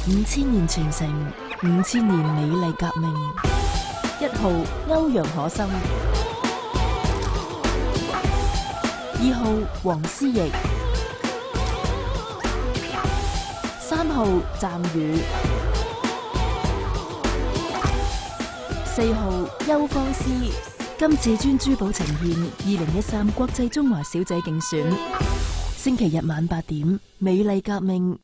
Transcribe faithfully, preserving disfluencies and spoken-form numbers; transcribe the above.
五千年傳承，五千年美麗革命。一號歐陽可心，二號黃思逸，三號湛宇，四號邱方思。金至尊珠寶呈現二零一三國際中華小姐競選，星期日晚八點，美麗革命